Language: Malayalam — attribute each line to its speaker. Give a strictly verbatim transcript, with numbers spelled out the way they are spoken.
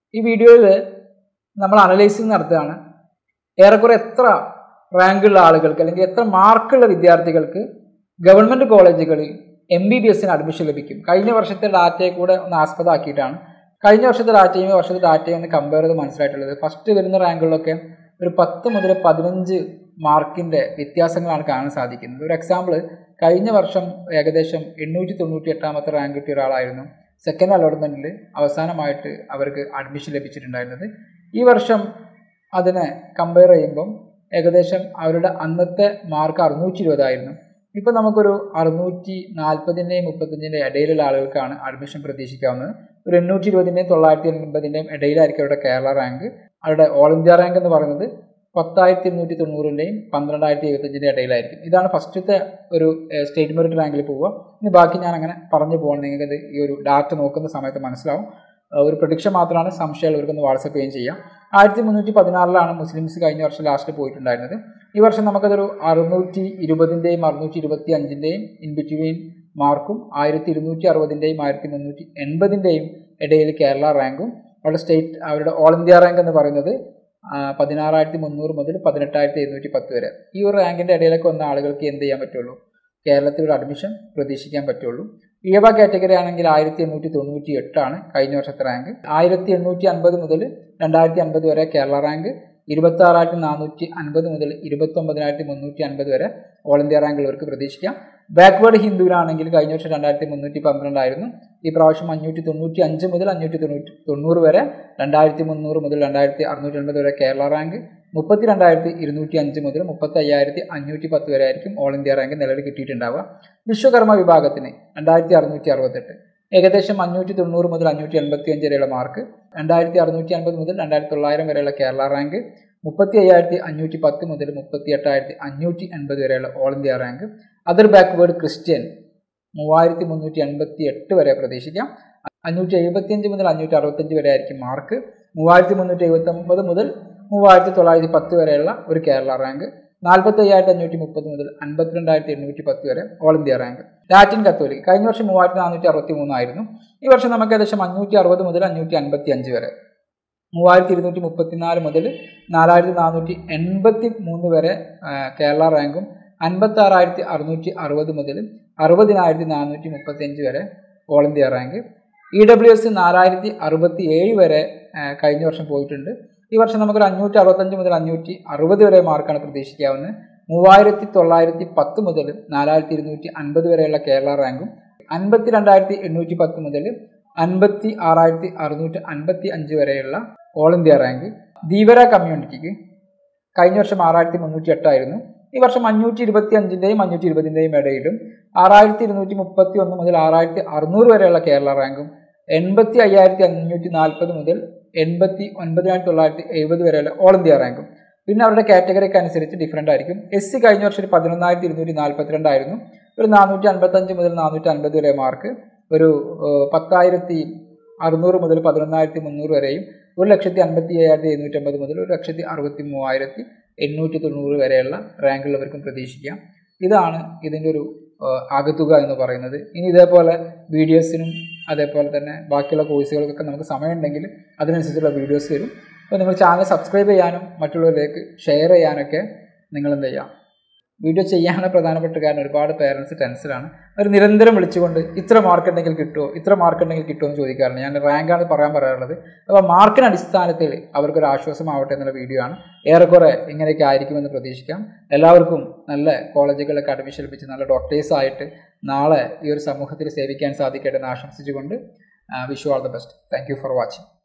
Speaker 1: ഈ വീഡിയോയിൽ നമ്മൾ അനലൈസിങ് നടത്തുകയാണ് ഏറെക്കുറെ എത്ര റാങ്കുള്ള ആളുകൾക്ക് അല്ലെങ്കിൽ എത്ര മാർക്കുള്ള വിദ്യാർത്ഥികൾക്ക് ഗവൺമെൻറ് കോളേജുകളിൽ എം ബി ബി എസിന് അഡ്മിഷൻ ലഭിക്കും. കഴിഞ്ഞ വർഷത്തെ ഡാറ്റയെ കൂടെ ഒന്ന് ആസ്പദമാക്കിയിട്ടാണ് കഴിഞ്ഞ വർഷത്തെ ഡാറ്റയും വർഷത്തെ ഡാറ്റയും ഒന്ന് കമ്പയർ ചെയ്ത് മനസ്സിലായിട്ടുള്ളത്. ഫസ്റ്റ് വരുന്ന റാങ്കുകളിലൊക്കെ ഒരു പത്ത് മുതൽ പതിനഞ്ച് മാർക്കിൻ്റെ വ്യത്യാസങ്ങളാണ് കാണാൻ സാധിക്കുന്നത്. ഒരു എക്സാമ്പിൾ, കഴിഞ്ഞ വർഷം ഏകദേശം എണ്ണൂറ്റി തൊണ്ണൂറ്റി എട്ടാമത്തെ റാങ്ക് കിട്ടിയ ഒരാളായിരുന്നു സെക്കൻഡ് അലോട്ട്മെൻറ്റിൽ അവസാനമായിട്ട് അവർക്ക് അഡ്മിഷൻ ലഭിച്ചിട്ടുണ്ടായിരുന്നത്. ഈ വർഷം അതിനെ കമ്പയർ ചെയ്യുമ്പം ഏകദേശം അവരുടെ അന്നത്തെ മാർക്ക് അറുന്നൂറ്റി ഇരുപതായിരുന്നു. ഇപ്പം നമുക്കൊരു അറുന്നൂറ്റി നാൽപ്പതിൻ്റെയും മുപ്പത്തഞ്ചിൻ്റെയും ഇടയിലുള്ള ആളുകൾക്കാണ് അഡ്മിഷൻ പ്രതീക്ഷിക്കാവുന്നത്. ഒരു എണ്ണൂറ്റി ഇരുപതിൻ്റെയും തൊള്ളായിരത്തി എൺപതിൻ്റെയും ഇടയിലായിരിക്കും അവരുടെ കേരള റാങ്ക്. അവരുടെ ഓൾ ഇന്ത്യ റാങ്ക് എന്ന് പറയുന്നത് പത്തായിരത്തി എണ്ണൂറ്റി തൊണ്ണൂറിൻ്റെയും പന്ത്രണ്ടായിരത്തി എഴുപത്തഞ്ചിൻ്റെയും ഇടയിലായിരിക്കും. ഇതാണ് ഫസ്റ്റത്തെ ഒരു സ്റ്റേറ്റ് മെറിറ്റ് റാങ്കിൽ പോവുക. ഇനി ബാക്കി ഞാൻ അങ്ങനെ പറഞ്ഞു പോകണം, നിങ്ങൾക്കത് ഈ ഒരു ഡാറ്റ നോക്കുന്ന സമയത്ത് മനസ്സിലാവും. ഒരു പ്രഡിക്ഷൻ മാത്രമാണ്, സംശയമുള്ളവർക്കൊന്ന് വാട്സപ്പ് ചെയ്യുകയും ചെയ്യാം. ആയിരത്തി മുന്നൂറ്റി പതിനാറിലാണ് മുസ്ലിംസ് കഴിഞ്ഞ വർഷം ലാസ്റ്റ് പോയിട്ടുണ്ടായിരുന്നത്. ഈ വർഷം നമുക്കതൊരു അറുന്നൂറ്റി ഇരുപതിൻ്റെയും അറുന്നൂറ്റി ഇരുപത്തി അഞ്ചിൻ്റെയും ഇൻ ബിറ്റ്വീൻ മാർക്കും ആയിരത്തി ഇരുന്നൂറ്റി അറുപതിൻ്റെയും ആയിരത്തി മുന്നൂറ്റി എൺപതിൻ്റെയും ഇടയിൽ കേരള റാങ്കും അവരുടെ സ്റ്റേറ്റ് അവരുടെ ഓൾ ഇന്ത്യ റാങ്ക് എന്ന് പറയുന്നത് പതിനാറായിരത്തി മുന്നൂറ് മുതൽ പതിനെട്ടായിരത്തി എഴുന്നൂറ്റി പത്ത് വരെ. ഈ ഒരു റാങ്കിൻ്റെ ഇടയിലൊക്കെ വന്ന ആളുകൾക്ക് എന്ത് ചെയ്യാൻ പറ്റുള്ളൂ? കേരളത്തിൽ ഒരു അഡ്മിഷൻ പ്രതീക്ഷിക്കാൻ പറ്റുള്ളൂ. ഇയബ കാറ്റഗറി ആണെങ്കിൽ ആയിരത്തി എണ്ണൂറ്റി തൊണ്ണൂറ്റി എട്ടാണ് കഴിഞ്ഞ വർഷത്തെ റാങ്ക്. ആയിരത്തി എണ്ണൂറ്റി അൻപത് മുതൽ രണ്ടായിരത്തി അൻപത് വരെ കേരള റാങ്ക്. ഇരുപത്തി ആറായിരത്തി നാനൂറ്റി അൻപത് മുതൽ ഇരുപത്തി ഒമ്പതിനായിരത്തി മുന്നൂറ്റി അൻപത് വരെ ഓൾ ഇന്ത്യ റാങ്കുള്ളവർക്ക് പ്രതീക്ഷിക്കാം. ബാക്ക്വേർഡ് ഹിന്ദുവിനാണെങ്കിൽ കഴിഞ്ഞ വർഷം രണ്ടായിരത്തി മുന്നൂറ്റി പന്ത്രണ്ടായിരുന്നു. ഈ പ്രാവശ്യം അഞ്ഞൂറ്റി തൊണ്ണൂറ്റി അഞ്ച് മുതൽ അഞ്ഞൂറ്റി തൊണ്ണൂറ്റി തൊണ്ണൂറ് വരെ, രണ്ടായിരത്തി മുന്നൂറ് മുതൽ രണ്ടായിരത്തി അറുന്നൂറ്റി അൻപത് വരെ കേരള റാങ്ക്. മുപ്പത്തി രണ്ടായിരത്തി ഇരുന്നൂറ്റി അഞ്ച് മുതൽ മുപ്പത്തി അയ്യായിരത്തി അഞ്ഞൂറ്റി പത്ത് വരെ ആയിരിക്കും ഓൾ ഇന്ത്യ റാങ്ക് നിലവിൽ കിട്ടിയിട്ടുണ്ടാവുക. വിശ്വകർമ്മ വിഭാഗത്തിന് രണ്ടായിരത്തി അറുന്നൂറ്റി അറുപത്തെട്ട്, ഏകദേശം അഞ്ഞൂറ്റി തൊണ്ണൂറ് മുതൽ അഞ്ഞൂറ്റി എൺപത്തി അഞ്ച് വരെയുള്ള മാർക്ക്. രണ്ടായിരത്തി അറുന്നൂറ്റി അൻപത് മുതൽ രണ്ടായിരത്തി തൊള്ളായിരം വരെയുള്ള കേരള റാങ്ക്. മുപ്പത്തി അയ്യായിരത്തി അഞ്ഞൂറ്റി പത്ത് മുതൽ മുപ്പത്തി എട്ടായിരത്തി അഞ്ഞൂറ്റി എൺപത് വരെയുള്ള all India rank. Other backward Christian മൂവായിരത്തി മുന്നൂറ്റി എൺപത്തി എട്ട് വരെ പ്രതീക്ഷിക്കാം. അഞ്ഞൂറ്റി എഴുപത്തി അഞ്ച് മുതൽ അഞ്ഞൂറ്റി അറുപത്തഞ്ച് വരെ ആയിരിക്കും മാർക്ക്. മൂവായിരത്തി മുന്നൂറ്റി എഴുപത്തി ഒമ്പത് മുതൽ മൂവായിരത്തി തൊള്ളായിരത്തി പത്ത് വരെയുള്ള ഒരു കേരള റാങ്ക്. നാൽപ്പത്തി അയ്യായിരത്തി അഞ്ഞൂറ്റി മുപ്പത് മുതൽ അൻപത്തിരണ്ടായിരത്തി എണ്ണൂറ്റി പത്ത് വരെ all India rank. Latin Catholic കഴിഞ്ഞ വർഷം മൂവായിരത്തി നാനൂറ്റി അറുപത്തി മൂന്നായിരുന്നു. ഈ വർഷം നമുക്ക് ഏകദേശം അഞ്ഞൂറ്റി അറുപത് മുതൽ അഞ്ഞൂറ്റി അൻപത്തി അഞ്ച് വരെ. മൂവായിരത്തി ഇരുന്നൂറ്റി മുപ്പത്തിനാല് മുതൽ നാലായിരത്തി നാനൂറ്റി എൺപത്തി മൂന്ന് വരെ കേരള റാങ്കും. അൻപത്തി ആറായിരത്തി അറുന്നൂറ്റി അറുപത് മുതൽ അറുപതിനായിരത്തി നാനൂറ്റി മുപ്പത്തി അഞ്ച് വരെ all India rank. E W S നാലായിരത്തി അറുപത്തി ഏഴ് വരെ കഴിഞ്ഞ വർഷം പോയിട്ടുണ്ട്. ഈ വർഷം നമുക്കൊരു അഞ്ഞൂറ്റി അറുപത്തഞ്ച് മുതൽ അഞ്ഞൂറ്റി അറുപത് വരെ മാർക്കാണ് പ്രതീക്ഷിക്കാവുന്നത്. മൂവായിരത്തി തൊള്ളായിരത്തി പത്ത് മുതൽ നാലായിരത്തി ഇരുന്നൂറ്റി അൻപത് വരെയുള്ള കേരള റാങ്കും. അൻപത്തി രണ്ടായിരത്തി എണ്ണൂറ്റി പത്ത് മുതൽ അൻപത്തി ആറായിരത്തി അറുന്നൂറ്റി അൻപത്തി അഞ്ച് വരെയുള്ള ഓൾ ഇന്ത്യ റാങ്ക്. ധീവര കമ്മ്യൂണിറ്റിക്ക് കഴിഞ്ഞ വർഷം ആറായിരത്തി മുന്നൂറ്റി എട്ടായിരുന്നു. ഈ വർഷം അഞ്ഞൂറ്റി ഇരുപത്തി അഞ്ചിൻ്റെയും അഞ്ഞൂറ്റി ഇരുപതിൻ്റെയും ഇടയിലും ആറായിരത്തി ഇരുന്നൂറ്റി മുപ്പത്തി ഒന്ന് മുതൽ ആറായിരത്തി അറുന്നൂറ് വരെയുള്ള കേരള റാങ്കും. എൺപത്തി അയ്യായിരത്തി അഞ്ഞൂറ്റി നാൽപ്പത് മുതൽ എൺപത്തി ഒൻപതിനായിരത്തി തൊള്ളായിരത്തി എഴുപത് വരെയുള്ള ഓൾ ഇന്ത്യ റാങ്കും. പിന്നെ അവരുടെ കാറ്റഗറിക്ക് അനുസരിച്ച് ഡിഫറൻ്റ് ആയിരിക്കും. എസ് സി കഴിഞ്ഞ വർഷം ഒരു പതിനൊന്നായിരത്തി ഇരുന്നൂറ്റി നാൽപ്പത്തിരണ്ടായിരുന്നു. ഒരു നാനൂറ്റി അൻപത്തഞ്ച് മുതൽ നാനൂറ്റി അൻപത് വരെ മാർക്ക്. ഒരു പത്തായിരത്തി അറുന്നൂറ് മുതൽ പതിനൊന്നായിരത്തി മുന്നൂറ് വരെയും ഒരു ലക്ഷത്തി അൻപത്തി അയ്യായിരത്തി എഴുന്നൂറ്റി അമ്പത് മുതൽ ഒരു ലക്ഷത്തി അറുപത്തി മൂവായിരത്തി എണ്ണൂറ്റി തൊണ്ണൂറ് വരെയുള്ള റാങ്കുള്ളവർക്കും പ്രതീക്ഷിക്കാം. ഇതാണ് ഇതിൻ്റെ ഒരു ആകത്തുക എന്ന് പറയുന്നത്. ഇനി ഇതേപോലെ വീഡിയോസിനും അതേപോലെ തന്നെ ബാക്കിയുള്ള കോഴ്സുകൾക്കൊക്കെ നമുക്ക് സമയമുണ്ടെങ്കിൽ അതിനനുസരിച്ചുള്ള വീഡിയോസ് വരും. അപ്പോൾ നിങ്ങൾ ചാനൽ സബ്സ്ക്രൈബ് ചെയ്യാനും മറ്റുള്ളവരിലേക്ക് ഷെയർ ചെയ്യാനൊക്കെ നിങ്ങൾ എന്ത് ചെയ്യാം. വീഡിയോ ചെയ്യാനുള്ള പ്രധാനപ്പെട്ട കാരണം ഒരുപാട് പേരൻസ് ടെൻഷനാണ്. അവർ നിരന്തരം വിളിച്ചുകൊണ്ട് ഇത്ര മാർക്ക് ഉണ്ടെങ്കിൽ കിട്ടുമോ ഇത്ര മാർക്ക് ഉണ്ടെങ്കിൽ കിട്ടുമോ എന്ന് ചോദിക്കാറുണ്ട്. ഞാൻ റാങ്കാണ് പറയാൻ പറയാറുള്ളത്. അപ്പോൾ മാർക്കിന് അടിസ്ഥാനത്തിൽ അവർക്കൊരു ആശ്വാസമാവട്ടെ എന്നുള്ള വീഡിയോ ആണ്. ഏറെക്കുറെ ഇങ്ങനെയൊക്കെ ആയിരിക്കുമെന്ന് പ്രതീക്ഷിക്കാം. എല്ലാവർക്കും നല്ല കോളേജുകളിലൊക്കെ അഡ്മിഷൻ ലഭിച്ച് നല്ല ഡോക്ടേഴ്സായിട്ട് നാളെ ഈ ഒരു സമൂഹത്തിൽ സേവിക്കാൻ സാധിക്കട്ടെ എന്ന് ആശംസിച്ചുകൊണ്ട് wish you all the best. Thank you for watching.